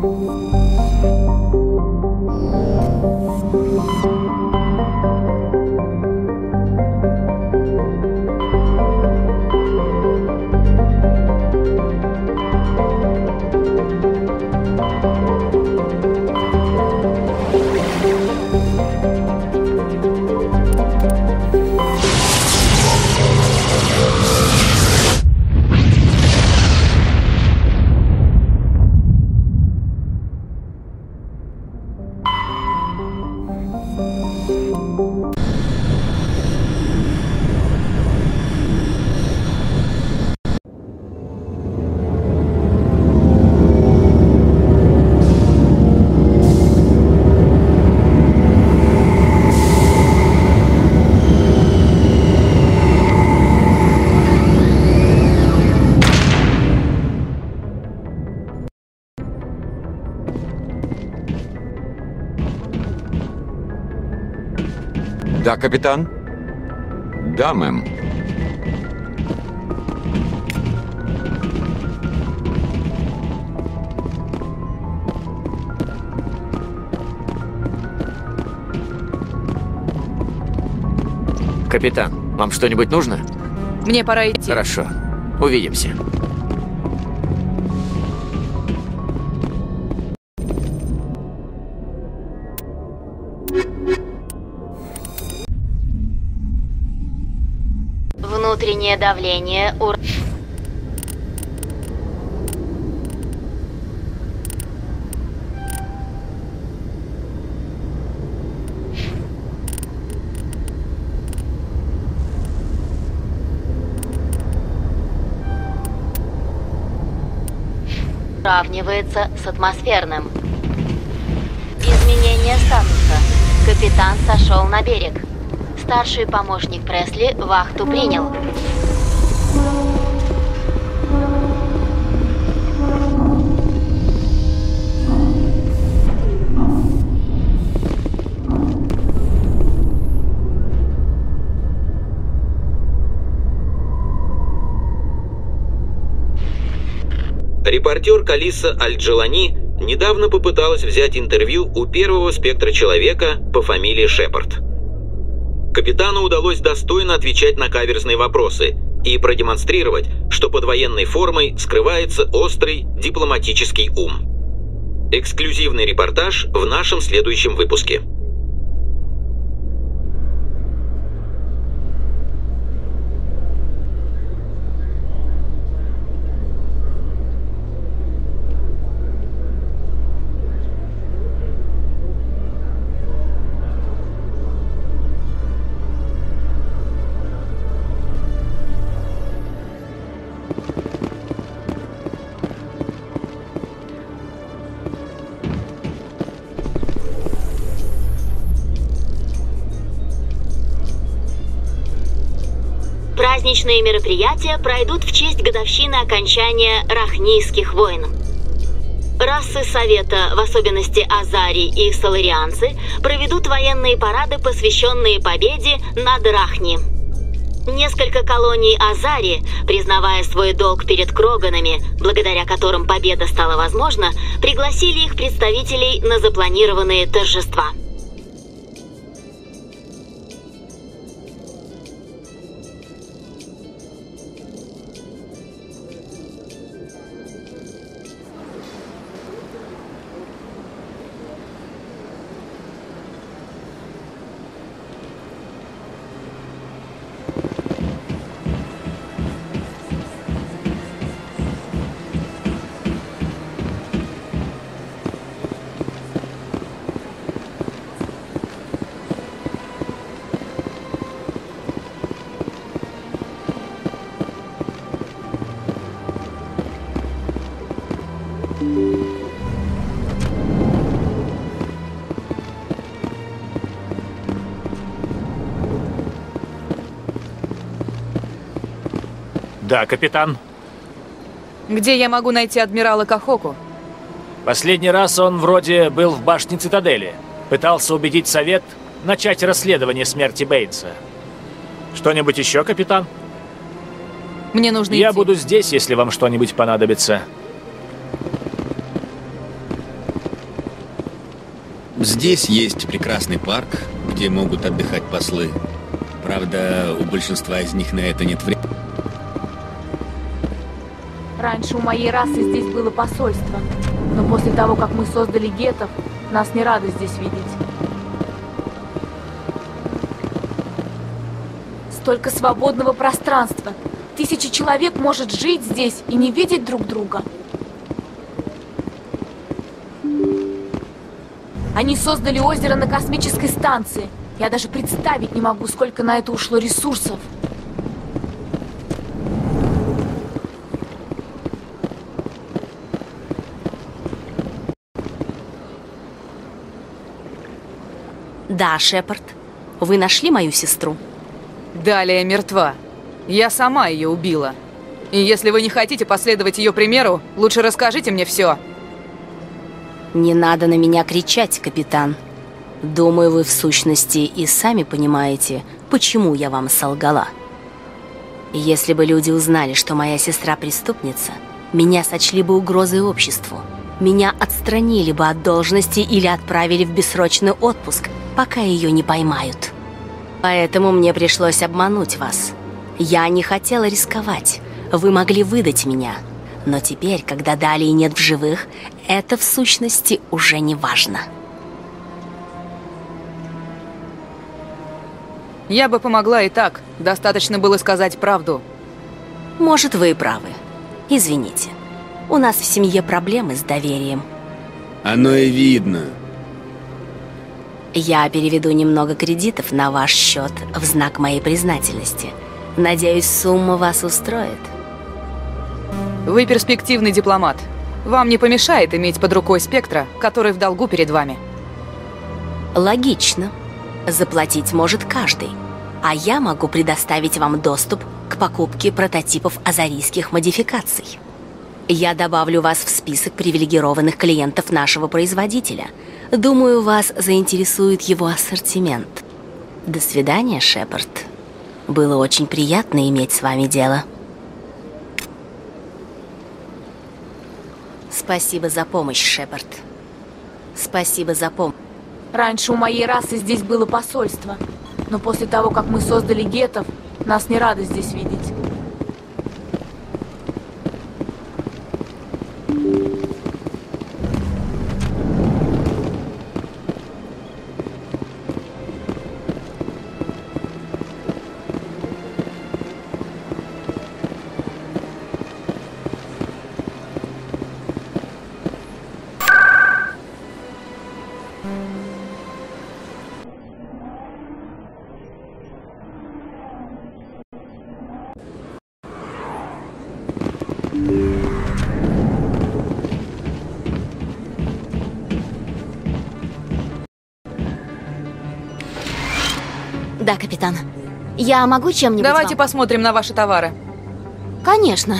Да, капитан? Да, мэм. Капитан, вам что-нибудь нужно? Мне пора идти. Хорошо. Увидимся. Внутреннее давление уравнивается с атмосферным. Изменение статуса. Капитан сошел на берег. Старший помощник Пресли вахту принял. Репортер Калиса Аль-Джелани недавно попыталась взять интервью у первого спектра человека по фамилии Шепард. Капитану удалось достойно отвечать на каверзные вопросы и продемонстрировать, что под военной формой скрывается острый дипломатический ум. Эксклюзивный репортаж в нашем следующем выпуске. Праздничные мероприятия пройдут в честь годовщины окончания Рахнийских войн. Расы Совета, в особенности азари и соларианцы, проведут военные парады, посвященные победе над Рахни. Несколько колоний азари, признавая свой долг перед Кроганами, благодаря которым победа стала возможна, пригласили их представителей на запланированные торжества. Да, капитан. Где я могу найти адмирала Кахоку? Последний раз он вроде был в башне Цитадели. Пытался убедить Совет начать расследование смерти Бейтса. Что-нибудь еще, капитан? Мне нужно Я идти. буду здесь, если вам что-нибудь понадобится. Здесь есть прекрасный парк, где могут отдыхать послы. Правда, у большинства из них на это нет времени. Раньше у моей расы здесь было посольство, но после того, как мы создали геттов, нас не рады здесь видеть. Столько свободного пространства. 1000 человек может жить здесь и не видеть друг друга. Они создали озеро на космической станции. Я даже представить не могу, сколько на это ушло ресурсов. Да, Шепард. Вы нашли мою сестру? Далия мертва. Я сама ее убила. И если вы не хотите последовать ее примеру, лучше расскажите мне все. Не надо на меня кричать, капитан. Думаю, вы в сущности и сами понимаете, почему я вам солгала. Если бы люди узнали, что моя сестра преступница, меня сочли бы угрозой обществу. Меня отстранили бы от должности или отправили в бессрочный отпуск, пока ее не поймают. Поэтому мне пришлось обмануть вас. Я не хотела рисковать. Вы могли выдать меня. Но теперь, когда Далии нет в живых, это в сущности уже не важно. Я бы помогла и так. Достаточно было сказать правду. Может, вы и правы. Извините. У нас в семье проблемы с доверием. Оно и видно. Я переведу немного кредитов на ваш счет в знак моей признательности. Надеюсь, сумма вас устроит. Вы перспективный дипломат. Вам не помешает иметь под рукой Спектра, который в долгу перед вами. Логично. Заплатить может каждый. А я могу предоставить вам доступ к покупке прототипов азарийских модификаций. Я добавлю вас в список привилегированных клиентов нашего производителя. Думаю, вас заинтересует его ассортимент. До свидания, Шепард. Было очень приятно иметь с вами дело. Спасибо за помощь, Шепард. Спасибо за помощь. Раньше у моей расы здесь было посольство, но после того, как мы создали геттов, нас не рады здесь видеть. Да, капитан. Я могу чем-нибудь Давайте вам? посмотрим на ваши товары. Конечно.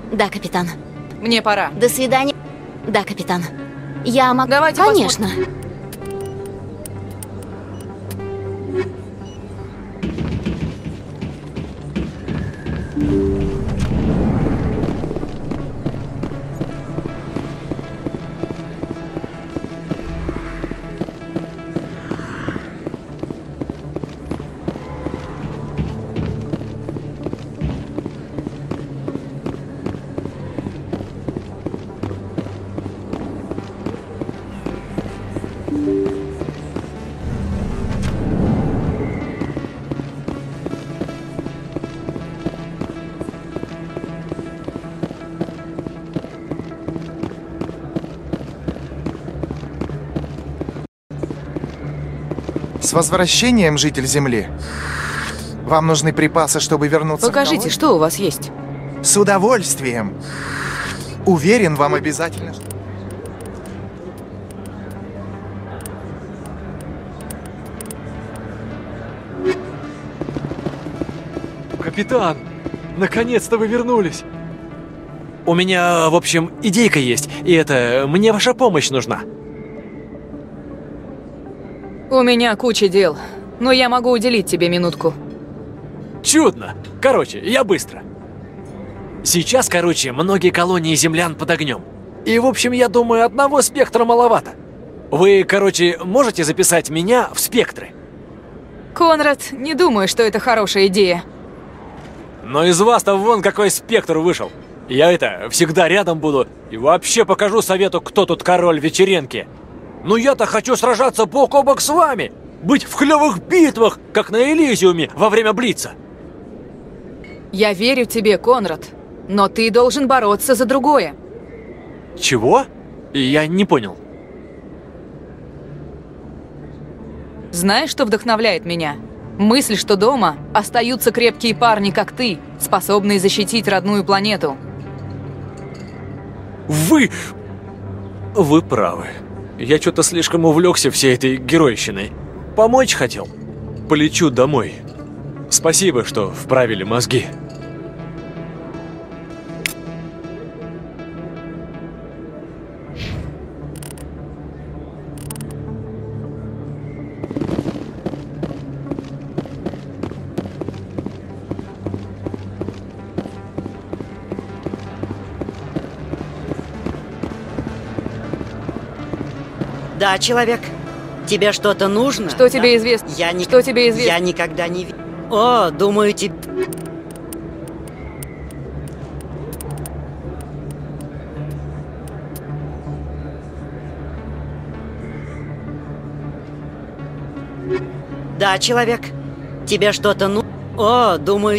Да, капитан. Мне пора. До свидания. Да, капитан. Я могу... Давайте Конечно. С возвращением, житель Земли. Вам нужны припасы, чтобы вернуться Покажите, в колонию? что у вас есть. С удовольствием. Уверен, вам обязательно... Капитан, наконец-то вы вернулись. У меня, в общем, идейка есть, и это, мне ваша помощь нужна. У меня куча дел, но я могу уделить тебе минутку. Чудно. Короче, я быстро. Сейчас, многие колонии землян под огнем. И, в общем, я думаю, одного спектра маловато. Вы, можете записать меня в спектры? Конрад, не думаю, что это хорошая идея. Но из вас-то вон какой спектр вышел. Я всегда рядом буду и вообще покажу совету, кто тут король вечеринки. Ну я-то хочу сражаться бок о бок с вами! Быть в клевых битвах, как на Элизиуме во время Блица! Я верю тебе, Конрад, но ты должен бороться за другое. Чего? Я не понял. Знаешь, что вдохновляет меня? Мысль, что дома остаются крепкие парни, как ты, способные защитить родную планету. Вы правы. Я что-то слишком увлекся всей этой геройщиной. Помочь хотел. Полечу домой. Спасибо, что вправили мозги. Да, человек. Тебе что-то нужно? Что тебе известно? Что тебе известно? Я никогда не... О, думаю, тебе... Да, человек. Тебе что-то нужно? О, думаю...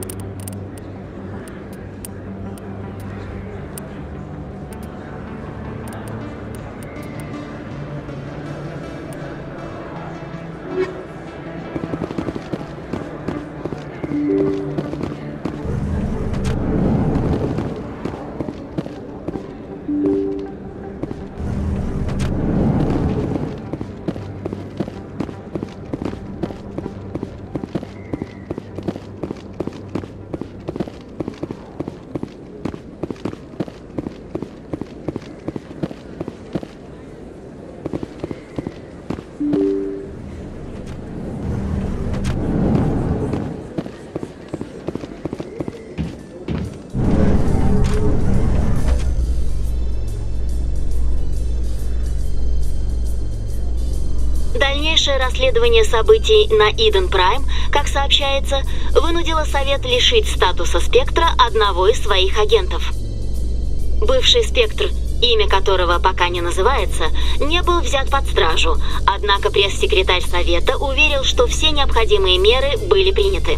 Дальнейшее расследование событий на Иден Прайм, как сообщается, вынудило Совет лишить статуса Спектра одного из своих агентов. Бывший Спектр, имя которого пока не называется, не был взят под стражу, однако пресс-секретарь Совета уверил, что все необходимые меры были приняты.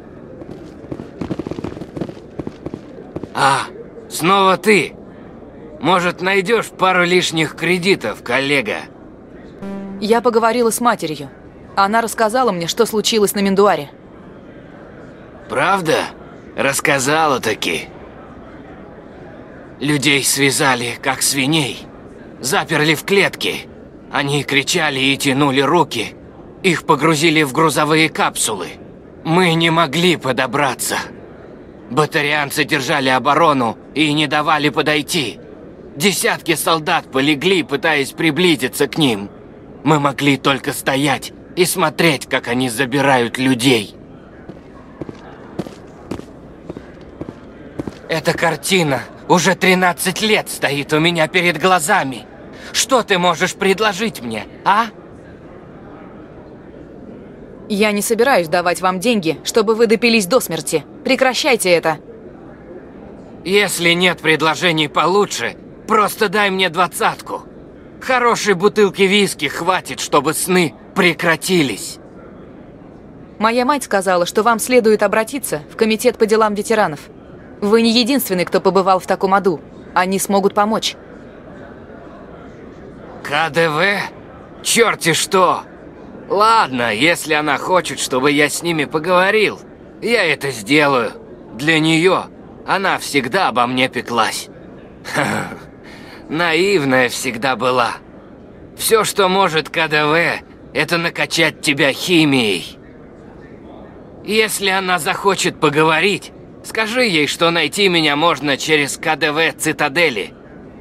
А, снова ты? Может, найдешь пару лишних кредитов, коллега? Я поговорила с матерью. Она рассказала мне, что случилось на Мендуаре. Правда? Рассказала-таки. Людей связали, как свиней. Заперли в клетки. Они кричали и тянули руки. Их погрузили в грузовые капсулы. Мы не могли подобраться. Батарианцы держали оборону и не давали подойти. Десятки солдат полегли, пытаясь приблизиться к ним. Мы могли только стоять и смотреть, как они забирают людей. Эта картина уже 13 лет стоит у меня перед глазами. Что ты можешь предложить мне, а? Я не собираюсь давать вам деньги, чтобы вы допились до смерти. Прекращайте это. Если нет предложений получше, просто дай мне 20-ку. Хорошей бутылки виски хватит, чтобы сны прекратились. Моя мать сказала, что вам следует обратиться в комитет по делам ветеранов. Вы не единственный, кто побывал в таком аду. Они смогут помочь. КДВ? Черти что! Ладно, если она хочет, чтобы я с ними поговорил, я это сделаю. Для нее она всегда обо мне пеклась. Наивная всегда была. Все, что может КДВ, это накачать тебя химией. Если она захочет поговорить, скажи ей, что найти меня можно через КДВ Цитадели.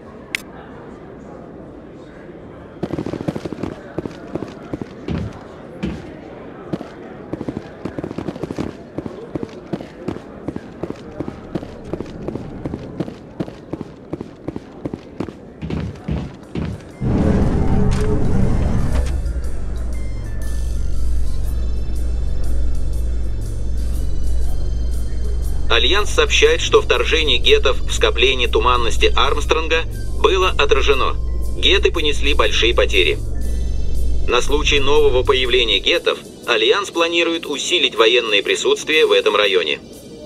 Альянс сообщает, что вторжение геттов в скопление туманности Армстронга было отражено. Гетты понесли большие потери. На случай нового появления геттов, Альянс планирует усилить военное присутствие в этом районе.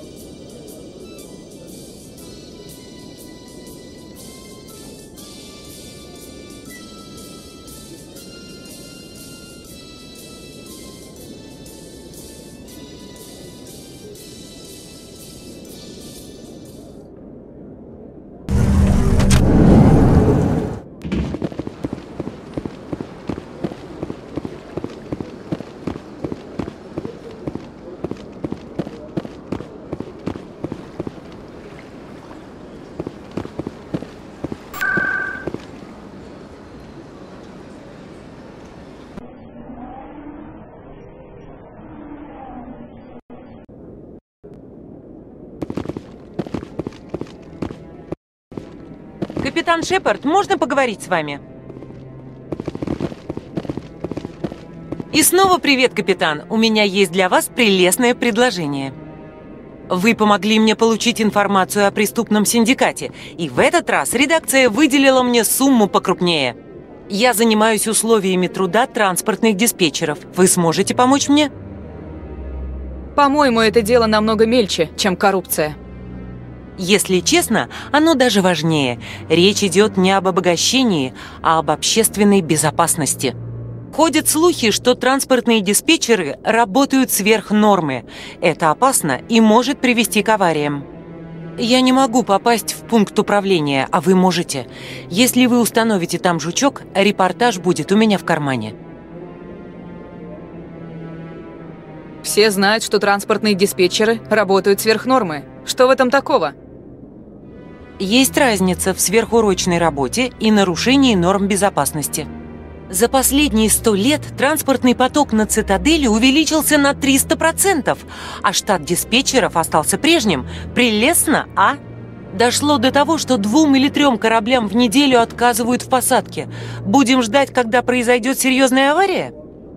Капитан Шепард, можно поговорить с вами? И снова привет, капитан. У меня есть для вас прелестное предложение. Вы помогли мне получить информацию о преступном синдикате, и в этот раз редакция выделила мне сумму покрупнее. Я занимаюсь условиями труда транспортных диспетчеров. Вы сможете помочь мне? По-моему, это дело намного мельче, чем коррупция. Если честно, оно даже важнее. Речь идет не об обогащении, а об общественной безопасности. Ходят слухи, что транспортные диспетчеры работают сверх нормы. Это опасно и может привести к авариям. Я не могу попасть в пункт управления, а вы можете. Если вы установите там жучок, репортаж будет у меня в кармане. Все знают, что транспортные диспетчеры работают сверх нормы. Что в этом такого? Есть разница в сверхурочной работе и нарушении норм безопасности. За последние 100 лет транспортный поток на Цитадели увеличился на 300%, а штат диспетчеров остался прежним. Прелестно, а? Дошло до того, что 2 или 3 кораблям в неделю отказывают в посадке. Будем ждать, когда произойдет серьезная авария?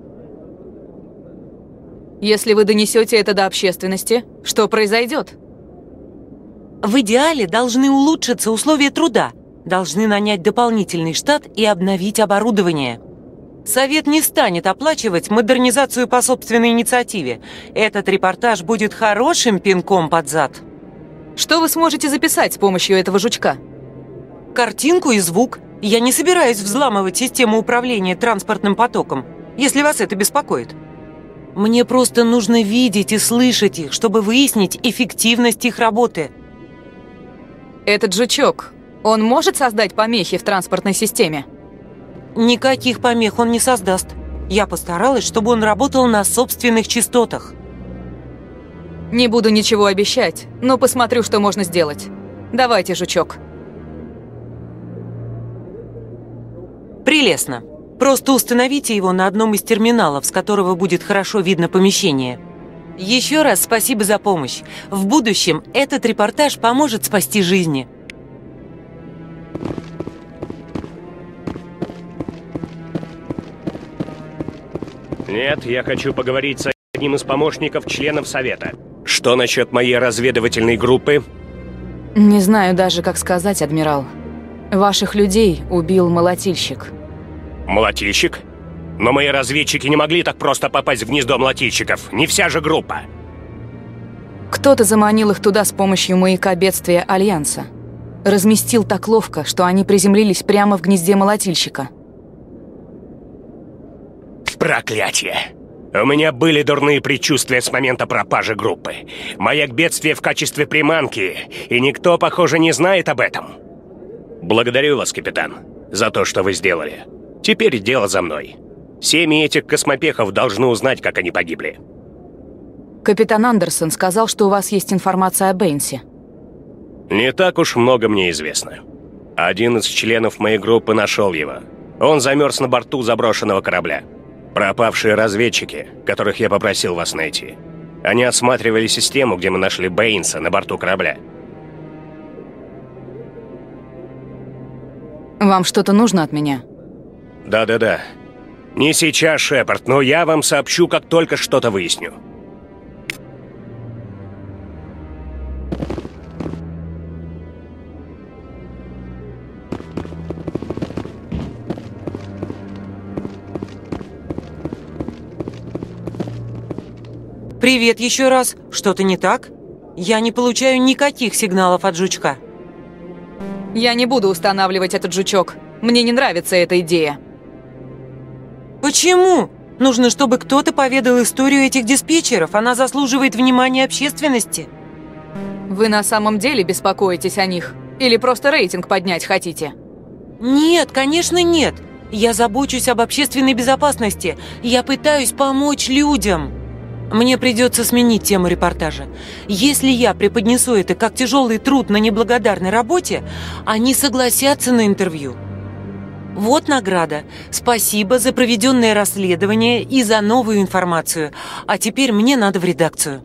Если вы донесете это до общественности, что произойдет? В идеале должны улучшиться условия труда, должны нанять дополнительный штат и обновить оборудование. Совет не станет оплачивать модернизацию по собственной инициативе. Этот репортаж будет хорошим пинком под зад. Что вы сможете записать с помощью этого жучка? картинку и звук. Я не собираюсь взламывать систему управления транспортным потоком, если вас это беспокоит. Мне просто нужно видеть и слышать их, чтобы выяснить эффективность их работы. Этот жучок, он может создать помехи в транспортной системе? Никаких помех он не создаст. Я постаралась, чтобы он работал на собственных частотах. Не буду ничего обещать, но посмотрю, что можно сделать. Давайте, жучок. Прелестно. Просто установите его на одном из терминалов, с которого будет хорошо видно помещение. Еще раз спасибо за помощь. В будущем этот репортаж поможет спасти жизни. Нет, я хочу поговорить с одним из помощников членов Совета. Что насчет моей разведывательной группы? Не знаю даже, как сказать, адмирал. Ваших людей убил молотильщик. Молотильщик? Но мои разведчики не могли так просто попасть в гнездо молотильщиков. Не вся же группа. Кто-то заманил их туда с помощью маяка бедствия Альянса. Разместил так ловко, что они приземлились прямо в гнезде молотильщика. Проклятие! У меня были дурные предчувствия с момента пропажи группы. Маяк бедствия в качестве приманки, и никто, похоже, не знает об этом. Благодарю вас, капитан, за то, что вы сделали. Теперь дело за мной. Семьи этих космопехов должны узнать, как они погибли. Капитан Андерсон сказал, что у вас есть информация о Бэйнсе. Не так уж много мне известно. Один из членов моей группы нашел его. Он замерз на борту заброшенного корабля. Пропавшие разведчики, которых я попросил вас найти. Они осматривали систему, где мы нашли Бэйнса на борту корабля. Вам что-то нужно от меня? Да-да-да. Не сейчас, Шепард, но я вам сообщу, как только что-то выясню. Привет еще раз. Что-то не так? Я не получаю никаких сигналов от жучка. Я не буду устанавливать этот жучок. Мне не нравится эта идея. Почему? Нужно, чтобы кто-то поведал историю этих диспетчеров. Она заслуживает внимания общественности. Вы на самом деле беспокоитесь о них? Или просто рейтинг поднять хотите? Нет, конечно, нет. Я забочусь об общественной безопасности. Я пытаюсь помочь людям. Мне придется сменить тему репортажа. Если я преподнесу это как тяжелый труд на неблагодарной работе, они согласятся на интервью. Вот награда. Спасибо за проведенное расследование и за новую информацию. А теперь мне надо в редакцию.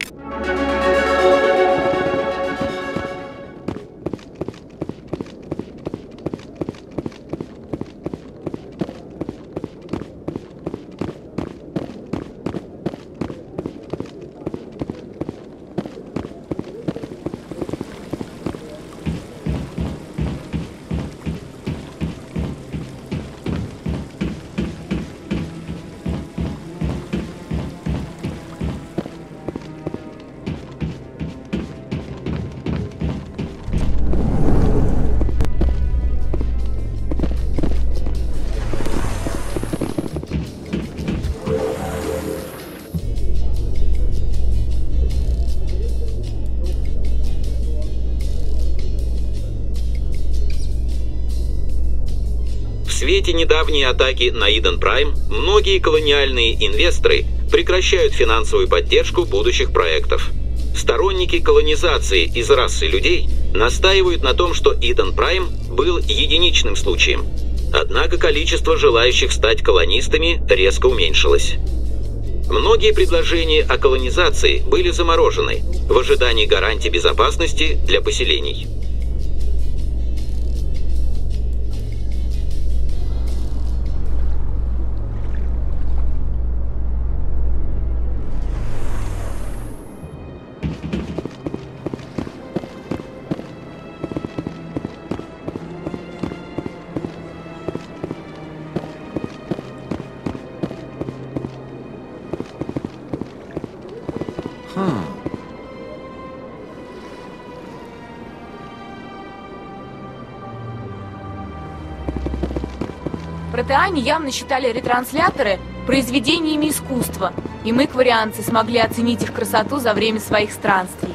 В свете недавней атаки на Иден Прайм многие колониальные инвесторы прекращают финансовую поддержку будущих проектов. Сторонники колонизации из расы людей настаивают на том, что Иден Прайм был единичным случаем. Однако количество желающих стать колонистами резко уменьшилось. Многие предложения о колонизации были заморожены в ожидании гарантий безопасности для поселений. Протеане явно считали ретрансляторы произведениями искусства, и мы, кварианцы, смогли оценить их красоту за время своих странствий.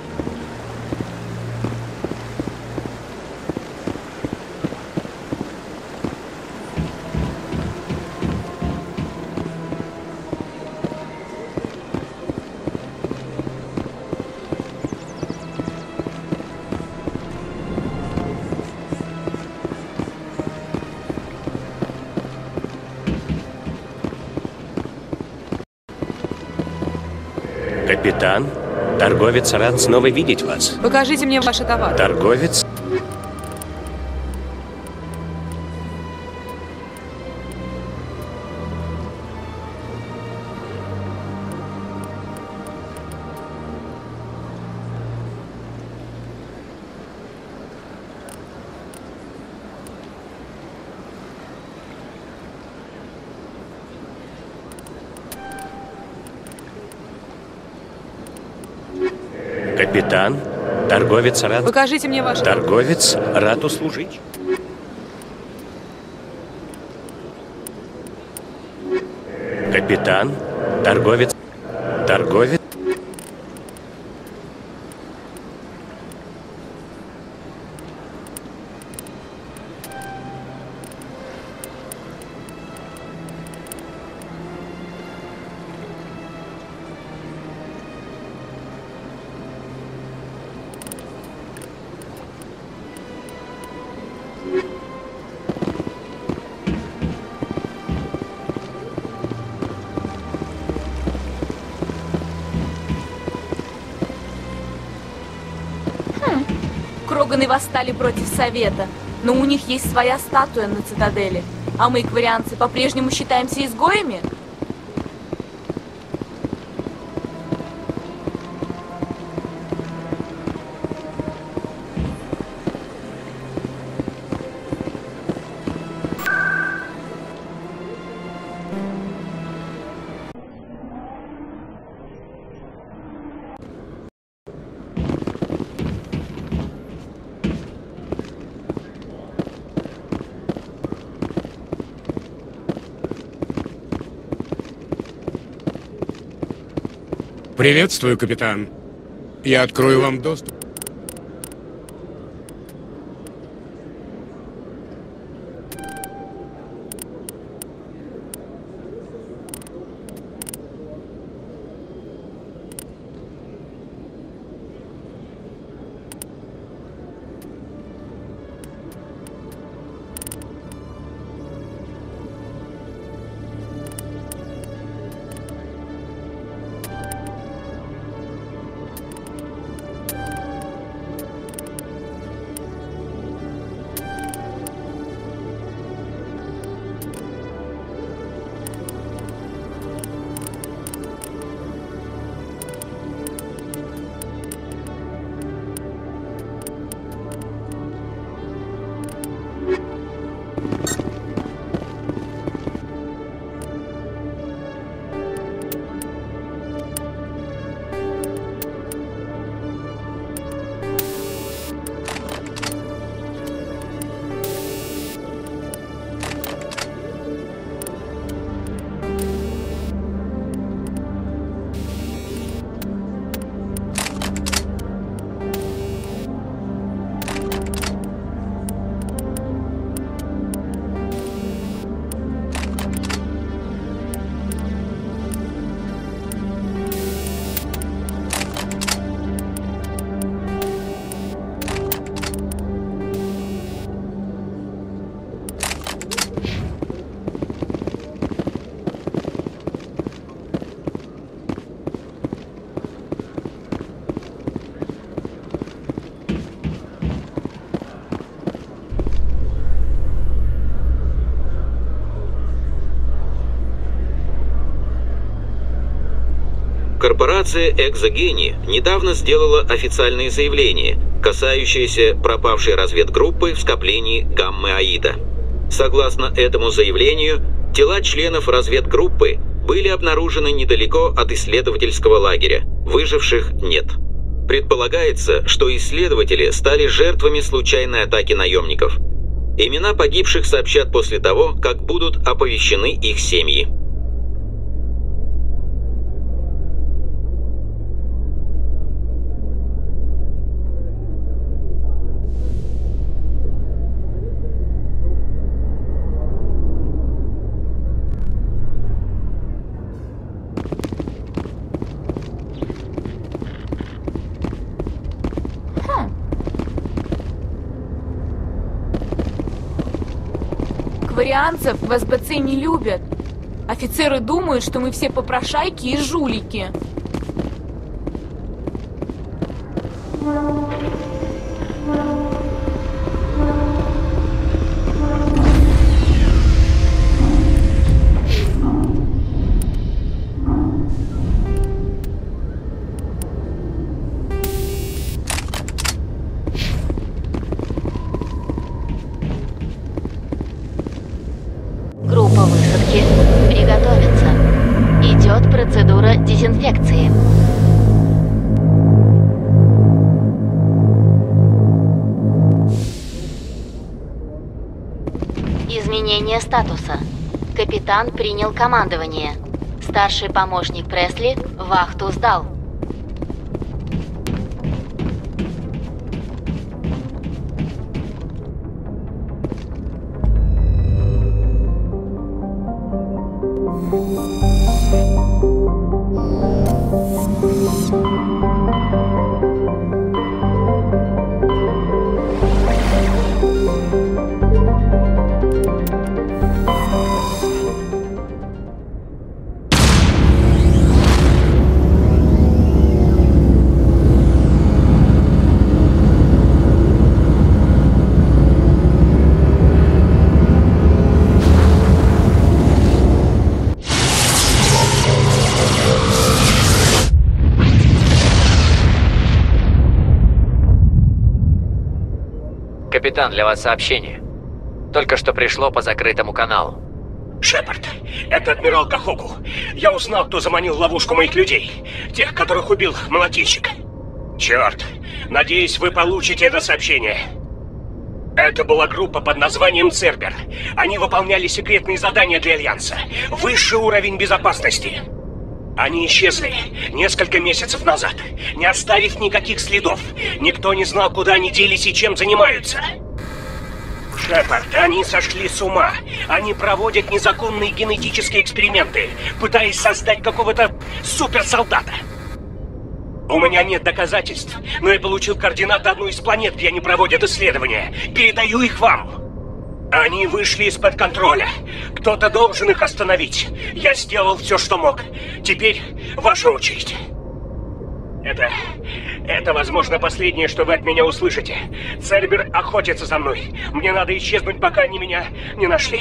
Капитан, торговец рад снова видеть вас. Покажите мне ваши товары. Торговец? Капитан, торговец рад... Покажите мне ваши... Торговец рад услужить. Капитан, торговец... Торговец... Кроганы восстали против Совета, но у них есть своя статуя на цитадели. А мы, кварианцы, по-прежнему считаемся изгоями? Приветствую, капитан. Я открою вам доступ. Корпорация «Экзогени» недавно сделала официальное заявление, касающееся пропавшей разведгруппы в скоплении Гаммы-Аида. Согласно этому заявлению, тела членов разведгруппы были обнаружены недалеко от исследовательского лагеря. Выживших нет. Предполагается, что исследователи стали жертвами случайной атаки наемников. Имена погибших сообщат после того, как будут оповещены их семьи. Кварианцев в СБЦ не любят. Офицеры думают, что мы все попрошайки и жулики. Группа высадки. Приготовиться. Идет процедура дезинфекции. Изменение статуса. Капитан принял командование. Старший помощник Пресли вахту сдал. Капитан, для вас сообщение. Только что пришло по закрытому каналу. Шепард, это адмирал Кахоку. Я узнал, кто заманил в ловушку моих людей. Тех, которых убил молотильщик. Черт, надеюсь, вы получите это сообщение. Это была группа под названием Цербер. Они выполняли секретные задания для Альянса. Высший уровень безопасности. Они исчезли несколько месяцев назад, не оставив никаких следов. Никто не знал, куда они делись и чем занимаются. Шепард, они сошли с ума. Они проводят незаконные генетические эксперименты, пытаясь создать какого-то суперсолдата. У меня нет доказательств, но я получил координаты одной из планет, где они проводят исследования. Передаю их вам. Они вышли из-под контроля. Кто-то должен их остановить. Я сделал все, что мог. Теперь ваша очередь. Это, возможно, последнее, что вы от меня услышите. Цербер охотится за мной. Мне надо исчезнуть, пока они меня не нашли.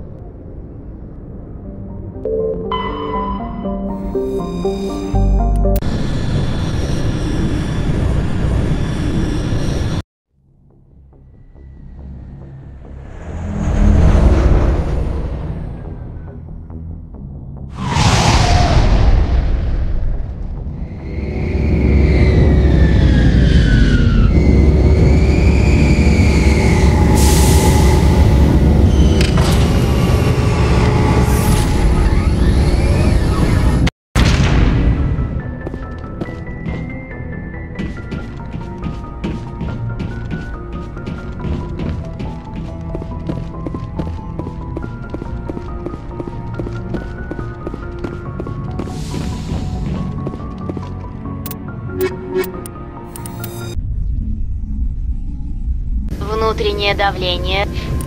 Внутреннее давление.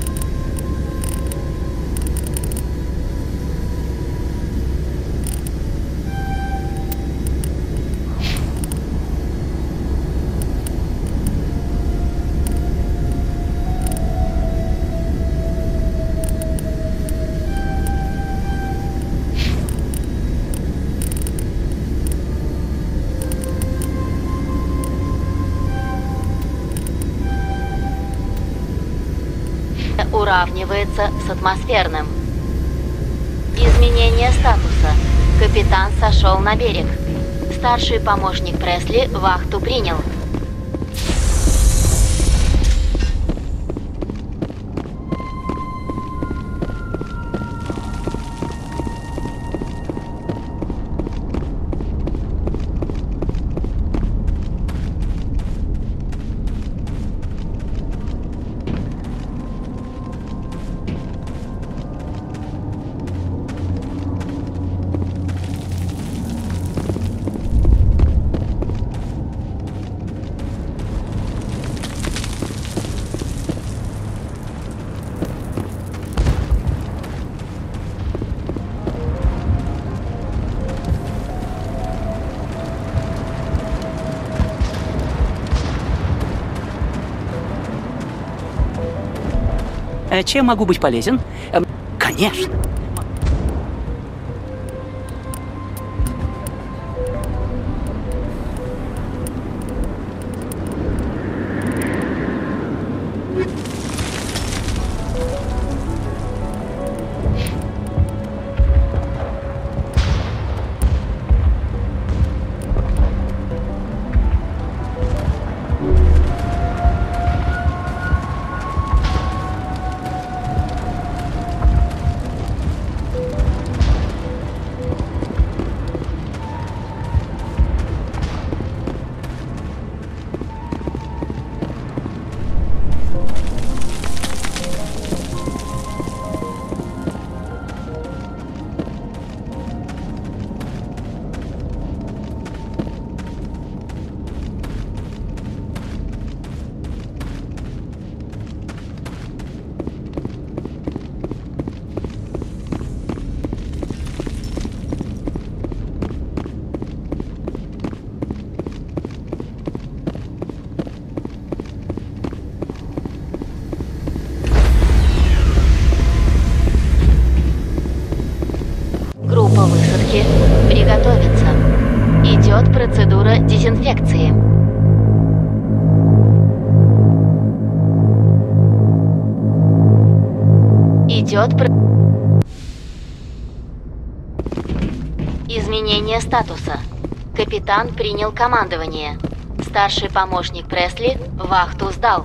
Уравнивается с атмосферным. Изменение статуса. Капитан сошел на берег. Старший помощник Пресли вахту принял. Чем могу быть полезен? Конечно. Группа высадки приготовиться. Идет процедура дезинфекции. Изменение статуса. Капитан принял командование. Старший помощник Пресли вахту сдал.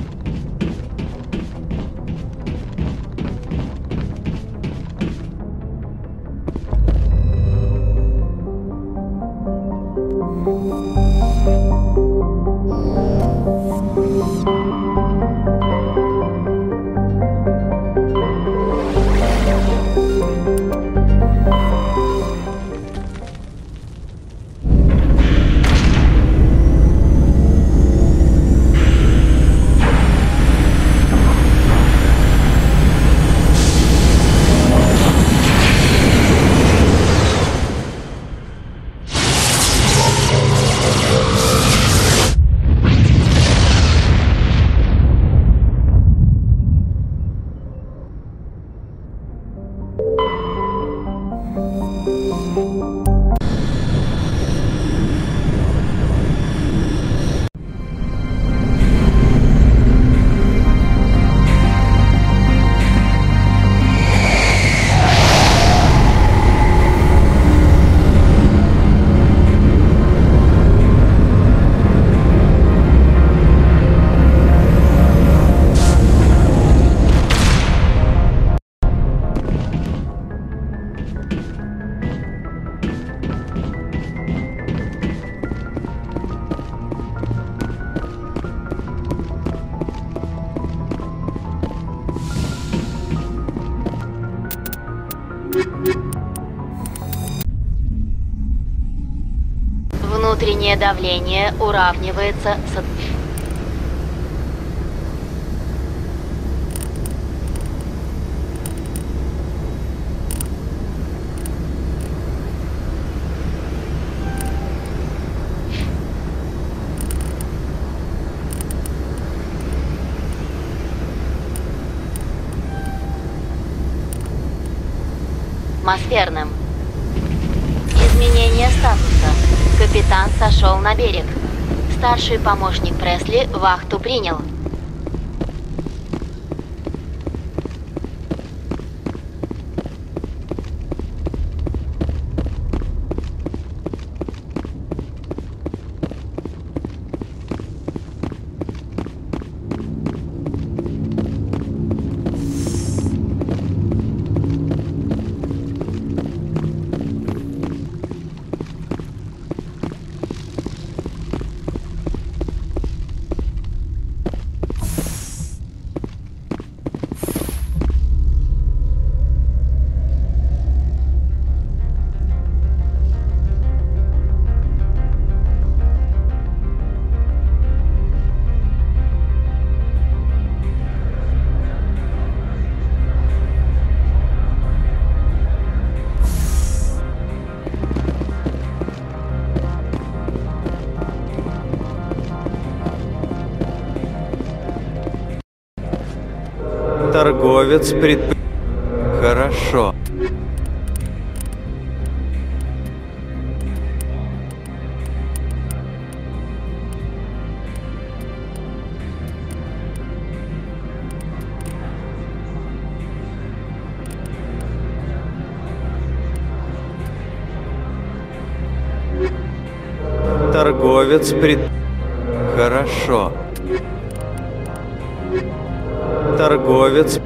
Внутреннее давление уравнивается с... атмосферным. Изменение статуса. Капитан сошел на берег. Старший помощник Пресли вахту принял. Торговец Хорошо. Торговец Хорошо. Торговец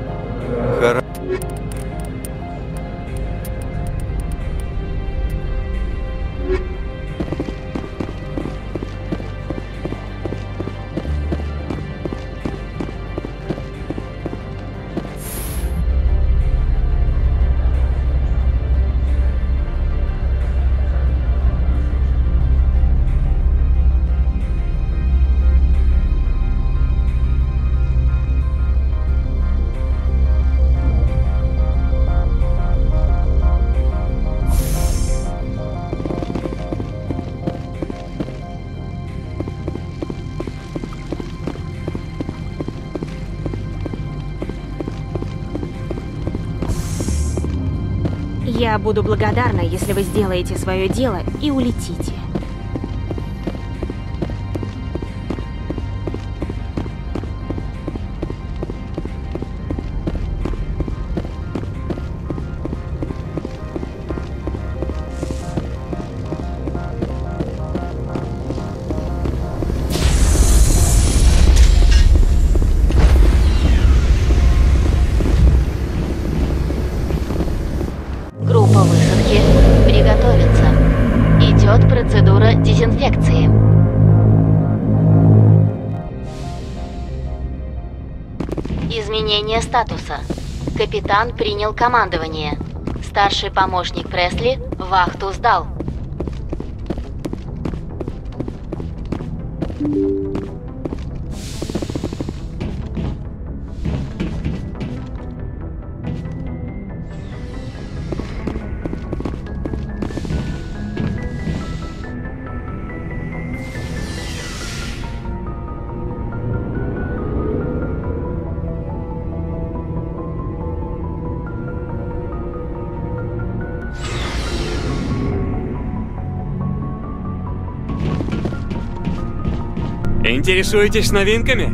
Я буду благодарна, если вы сделаете свое дело и улетите. Группа высадки приготовиться. Идет процедура дезинфекции. Изменение статуса. Капитан принял командование. Старший помощник Пресли вахту сдал. Интересуетесь новинками?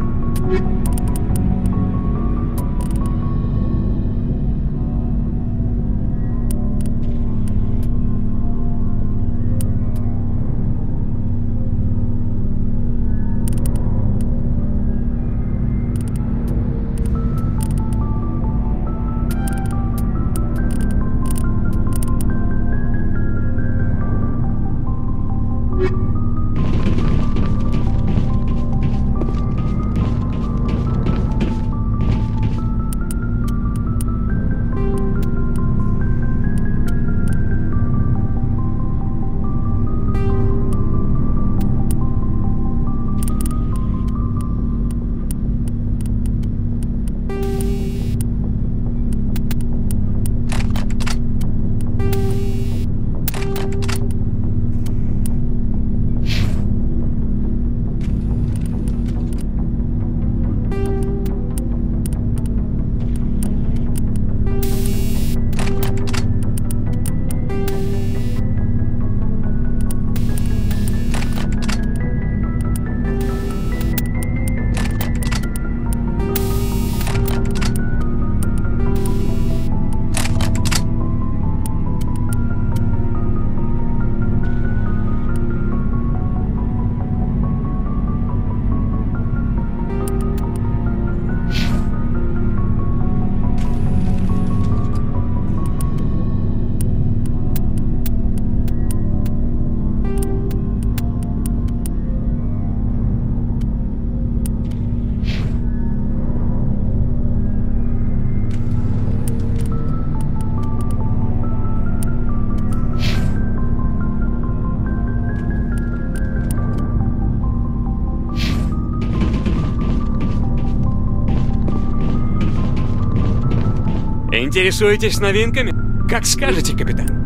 Интересуетесь новинками? Как скажете, капитан.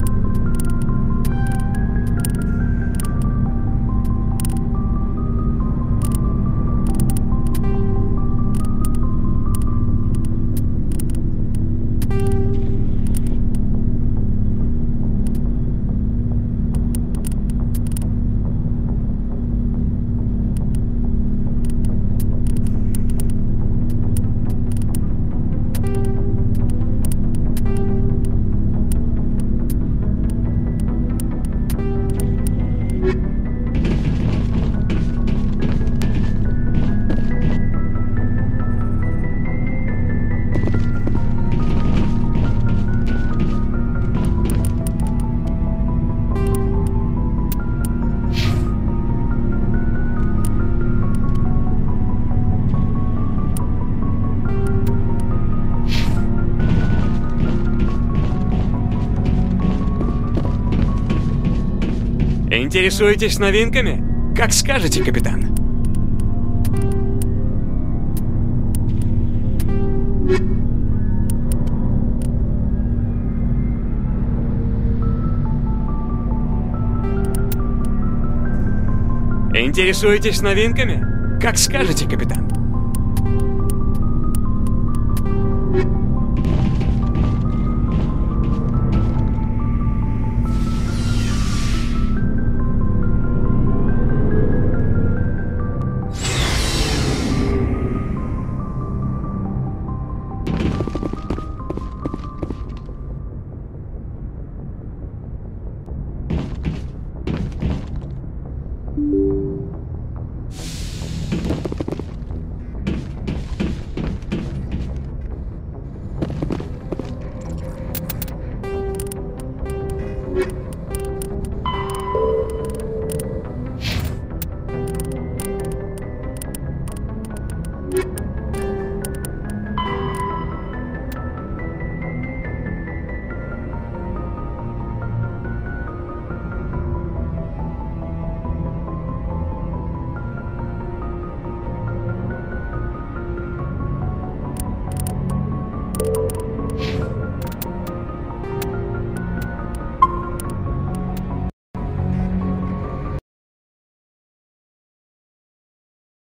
Интересуетесь новинками? Как скажете, капитан. Интересуетесь новинками? Как скажете, капитан.